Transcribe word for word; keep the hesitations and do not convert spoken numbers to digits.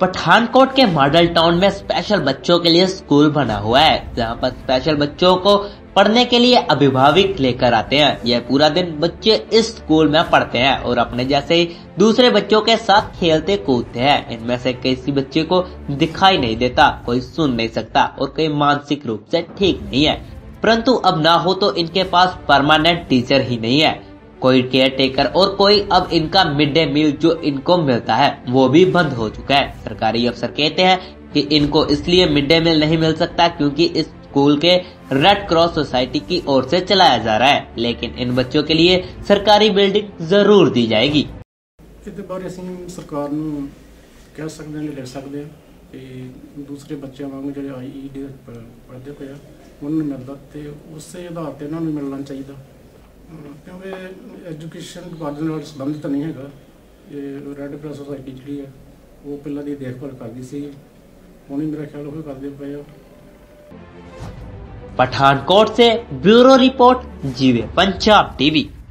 पठानकोट के model town में special बच्चों के लिए स्कूल बना हुआ है, जहां पर स्पेशल बच्चों को पढ़ने के लिए अभिभावक लेकर आते हैं। यह पूरा दिन बच्चे इस स्कूल में पढ़ते हैं और अपने जैसे ही दूसरे बच्चों के साथ खेलते कूदते हैं। इनमें से किसी बच्चे को दिखाई नहीं देता, कोई सुन नहीं सकता और कोई मानसिक रूप से ठीक नहीं है। परंतु अब ना हो तो इनके पास परमानेंट टीचर ही नहीं है, कोई केयर टेकर और कोई अब इनका मिड डे मील जो इनको मिलता है वो भी बंद हो चुका है। सरकारी अफसर कहते हैं कि इनको इसलिए मिड डे मील नहीं मिल सकता क्योंकि इस स्कूल के रेड क्रॉस सोसाइटी की ओर से चलाया जा रहा है, लेकिन इन बच्चों के लिए सरकारी बिल्डिंग जरूर दी जाएगी। सरकार कह सकते हैं, लिख सकते हैं कि दूसरे बच्चों वांग जो आई डी पढ़ते पे उन्होंने मिलता तो उस आधार पर इन्होंने मिलना चाहिए, क्योंकि एजुकेशन डिपार्टमेंट नाल संबंधित नहीं है। ये रेड क्रॉस सोसाइटी जी है वो पहला की देखभाल करती सी, हुण ही मेरा ख्याल वो करते पे। पठानकोट से ब्यूरो रिपोर्ट, जीवे पंजाब टीवी।